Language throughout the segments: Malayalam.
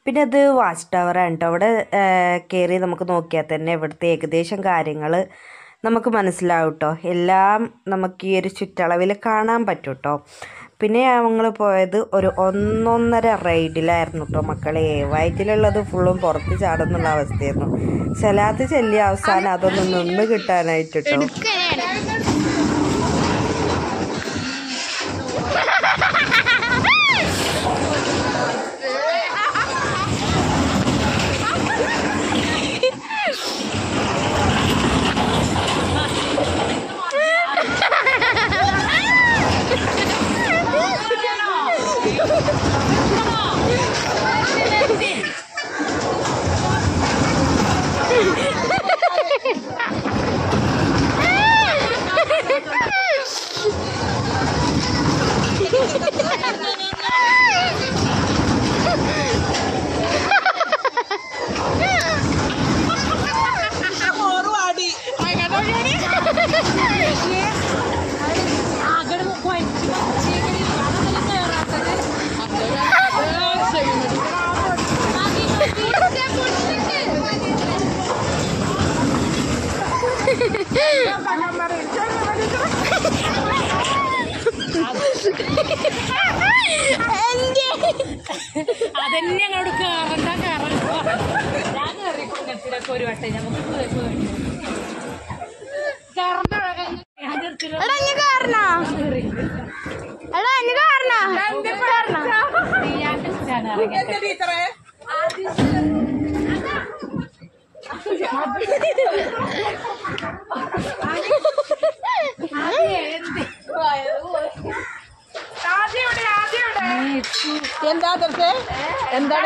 പിന്നെ അത് വാച്ച് ടവറാണ് കേട്ടോ. അവിടെ കയറി നമുക്ക് നോക്കിയാൽ തന്നെ ഇവിടുത്തെ ഏകദേശം കാര്യങ്ങൾ നമുക്ക് മനസ്സിലാവും കേട്ടോ. എല്ലാം നമുക്ക് ഈ ഒരു ചുറ്റളവിൽ കാണാൻ പറ്റും കേട്ടോ. പിന്നെ ഞങ്ങൾ പോയത് ഒരു 1.5 റൈഡിലായിരുന്നു കേട്ടോ മക്കളെ. വയറ്റിലുള്ളത് ഫുള്ളും പുറത്ത് ചാടുന്നുള്ള അവസ്ഥയായിരുന്നു. സലാത്ത് ചെല്ലിയ അവസാനം അതൊന്ന് നിന്ന് കിട്ടാനായിട്ട് കേട്ടോ. അതന്നെ ഞങ്ങളോട് കേറണ്ട ഞാൻ കയറിക്കൊടുത്തിട്ടൊക്കെ ഒരു വട്ടം നമുക്ക് എന്താ എന്താണ്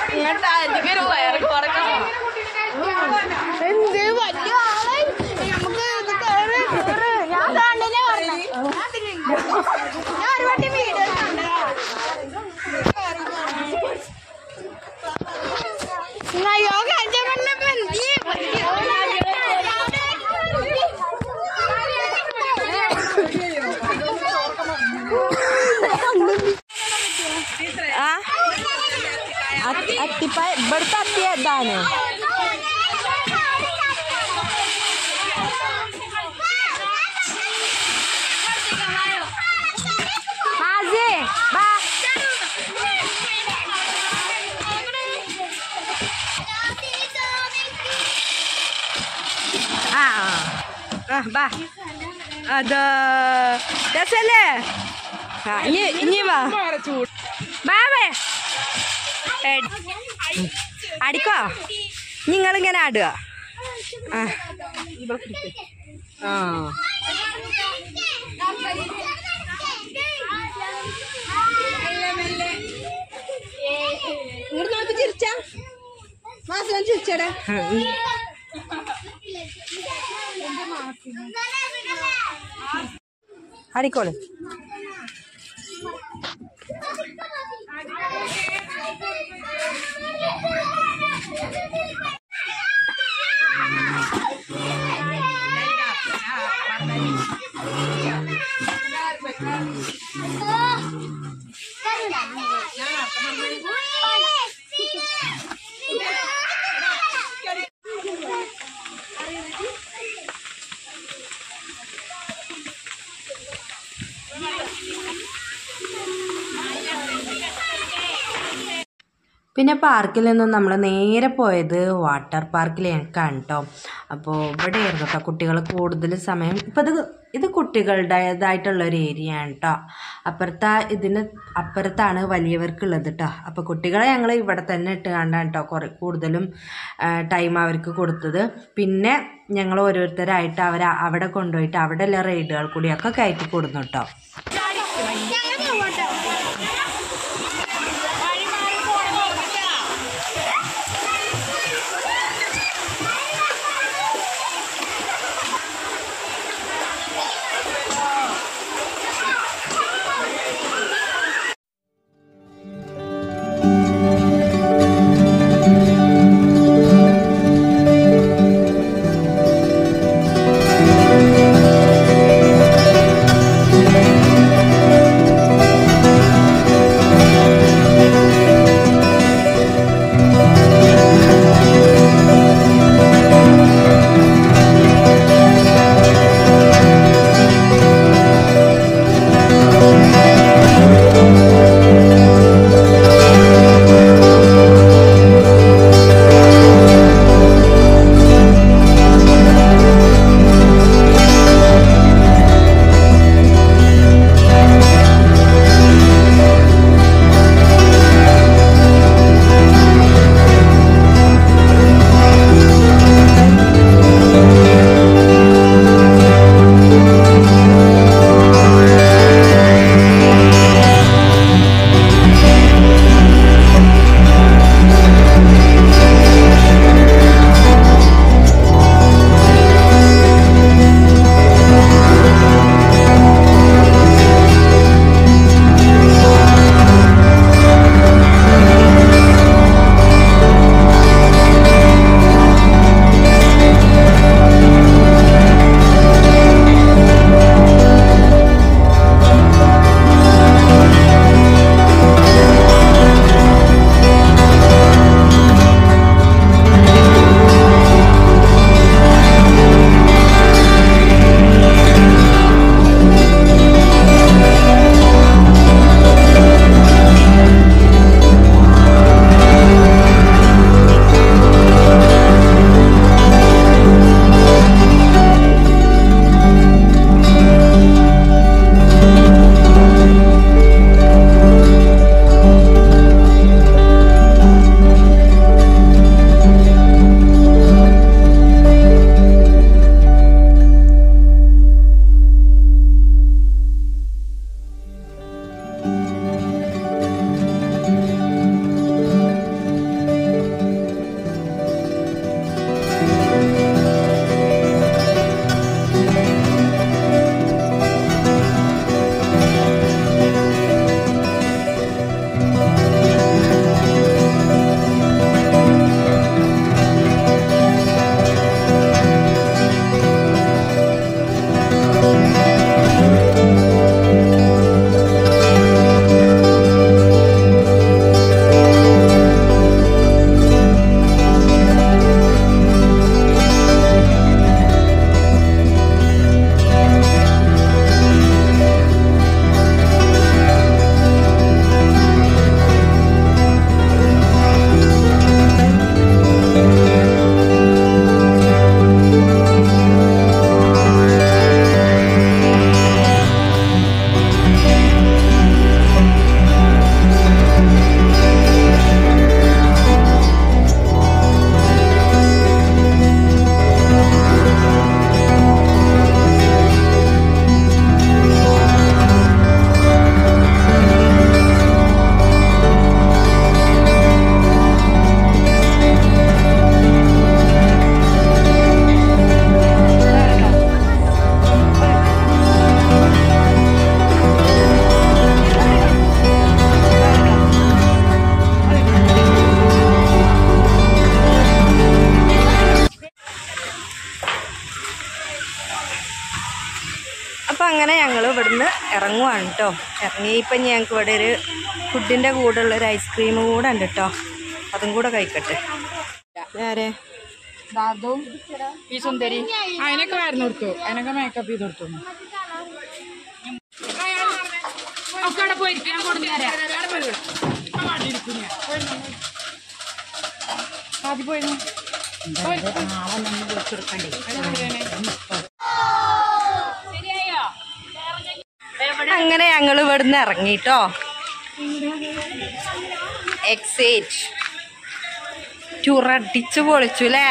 അത്തിപ്പായ ഇവിടുത്തെ അത്തി എന്താണ്? അത് രസല്ലേ? ഇനി വാ ബാവേ അടിക്കോ. നിങ്ങളിങ്ങനെ ആടുക. ചിരിച്ചാ മാസം ചിരിച്ചടാ. അടിക്കോളൂ. പിന്നെ പാർക്കിൽ നിന്നും നമ്മൾ നേരെ പോയത് വാട്ടർ പാർക്കിലേക്കാണ് കേട്ടോ. അപ്പോൾ ഇവിടെയായിരുന്നു കേട്ടോ കുട്ടികൾ കൂടുതൽ സമയം. ഇപ്പം ഇത് കുട്ടികളുടേതായിട്ടുള്ളൊരു ഏരിയ ആണ് കേട്ടോ. ഇതിന് അപ്പുറത്താണ് വലിയവർക്കുള്ളത് കേട്ടോ. അപ്പോൾ കുട്ടികളെ ഞങ്ങൾ ഇവിടെ തന്നെ ഇട്ട് കണ്ടാണ് കേട്ടോ കൂടുതലും ടൈം അവർക്ക് കൊടുത്തത്. പിന്നെ ഞങ്ങൾ ഓരോരുത്തരായിട്ട് അവിടെ കൊണ്ടുപോയിട്ട് അവിടെയുള്ള റൈഡുകൾ കൂടിയൊക്കെ കയറ്റി കൊടുന്നു കേട്ടോ. ഞങ്ങൾ ഇവിടുന്ന് ഇറങ്ങുവാണ് കേട്ടോ. ഇറങ്ങിയപ്പോൾ ഞങ്ങൾക്ക് ഇവിടെ ഒരു ഫുഡിൻ്റെ കൂടെ ഉള്ളൊരു ഐസ്ക്രീം കൂടെ ഉണ്ട് കേട്ടോ. അതും കൂടെ കഴിക്കട്ടെ. ആരെ അതും ഈ സുന്ദരി അതിനൊക്കെ മരുന്ന് കൊടുത്തു, അതിനൊക്കെ മേക്കപ്പ് ചെയ്ത് കൊടുത്തു. ഒക്കെ അവിടെ പോയിരിക്കും, ഞാൻ കൊടുത്തുതരാം. ആദ്യം പോയിരുന്നു അങ്ങനെ ഞങ്ങൾ ഇവിടുന്ന് ഇറങ്ങിട്ടോ. എക്സൈറ്റ് ചുറടിച്ചു പൊളിച്ചു അല്ലേ.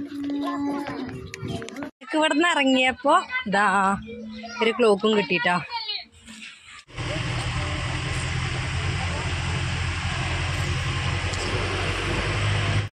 ഇവിടുന്ന് ഇറങ്ങിയപ്പോ ഇതാ ഒരു ക്ലോക്കും കിട്ടിട്ടോ.